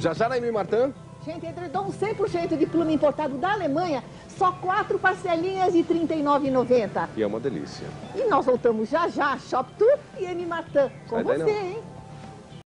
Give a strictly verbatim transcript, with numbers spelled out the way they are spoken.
Já já na M. Martin. Gente, edredom cem por cento de pluma importado da Alemanha, só quatro parcelinhas de trinta e nove reais e noventa centavos. E é uma delícia. E nós voltamos já já, Shop Tour e M. Martin. Com Sai daí, você, não. hein?